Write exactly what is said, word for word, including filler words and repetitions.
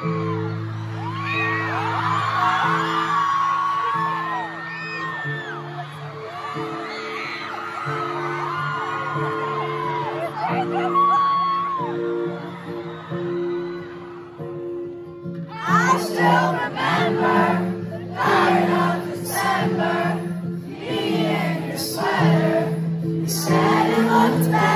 I still remember the night of December, me in your sweater. You said it looked bad.